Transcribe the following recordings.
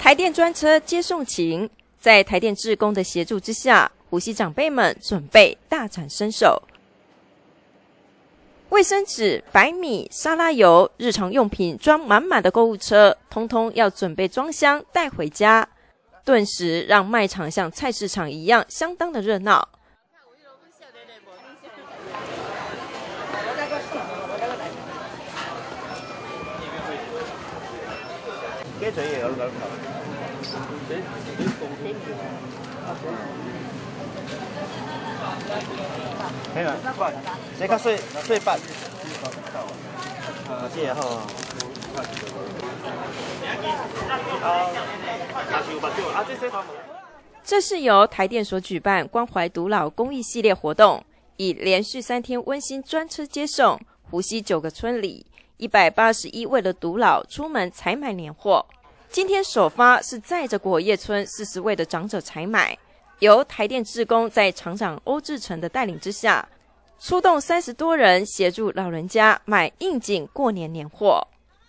台电专车接送情，在台电志工的协助之下，湖西长辈们准备大展身手。卫生纸、白米、沙拉油、日常用品装满满的购物车，通通要准备装箱带回家，顿时让卖场像菜市场一样相当的热闹。 嘿啦，这较细瓣，这个好。 这是由台电所举办关怀独老公益系列活动，以连续3天温馨专车接送，湖西9个村里181位的独老出门采买年货。今天首发是载着果叶村40位的长者采买，由台电志工在厂长欧志成的带领之下，出动30多人协助老人家买应景过年年货。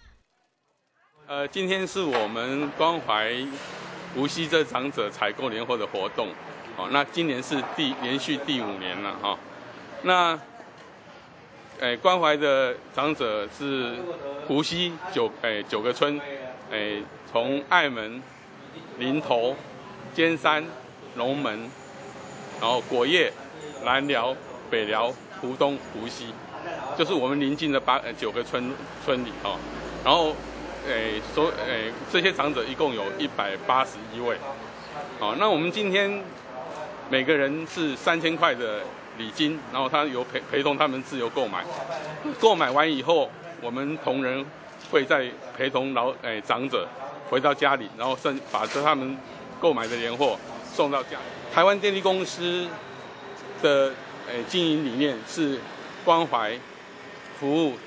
今天是我们关怀湖西这长者采购年货的活动，那今年是连续第5年了哈。那关怀的长者是湖西9个村，从爱门、林头、尖山、龙门，然后果叶、南寮、北寮、湖东、湖西，就是我们邻近的9个村里哈。然后这些长者一共有181位，好，那我们今天每个人是3000块的礼金，然后他由陪同他们自由购买，购买完以后，我们同仁会再陪同长者回到家里，然后把他们购买的年货送到家。台湾电力公司的经营理念是关怀、服务、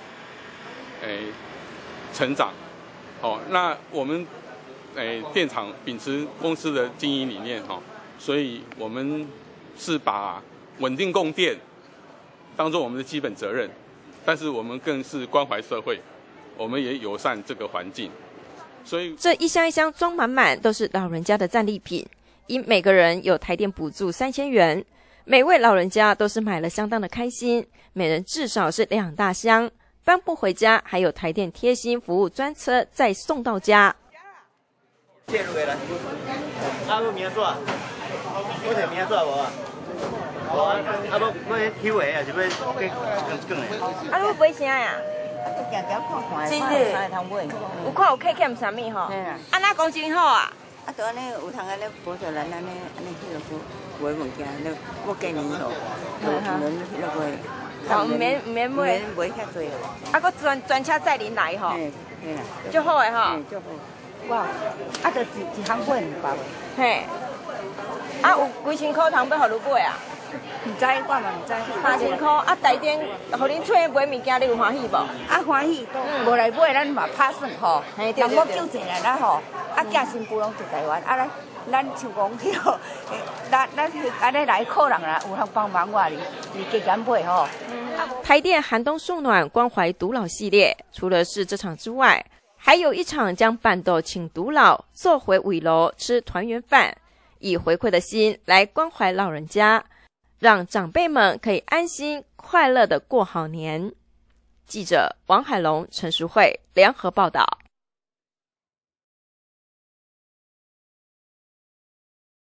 成长。那我们电厂秉持公司的经营理念所以我们是把稳定供电当作我们的基本责任，但是我们更是关怀社会，我们也友善这个环境。所以这一箱一箱装满满都是老人家的战利品，因每个人有台电补助3000元，每位老人家都是买了相当的开心，每人至少是2大箱。搬不回家，还有台电贴心服务专车再送到家。 借入来，我明仔我摕明仔无啊？无啊，我抽的啊，是要更的。 你买啥呀？ 行行看看， 真的， 啥会通买？ 有看有欠啥物吼？哪讲真好啊？ 就安尼有通安尼补助咱安尼迄个买物件，我过年吼，人那个。 唔免买， 买遐多咯。 搁专车载您来吼， 嘿啦， 足好诶吼。 足好。哇，就一箱买200。 嘿，有几千块通要互你买啊？ 唔知，我嘛唔知。 3000块，台电互恁出去买物件，你有欢喜无？ 欢喜，无来买咱嘛拍算吼。人我救济来啦吼，寄新妇拢伫台湾，咱像讲去吼，咱安尼来客人啦，有通帮忙我你加减买吼。 台电寒冬送暖关怀独老系列，除了是这场之外，还有一场将办斗请独老坐回尾楼吃团圆饭，以回馈的心来关怀老人家，让长辈们可以安心快乐的过好年。记者王海龙、陈淑慧联合报道。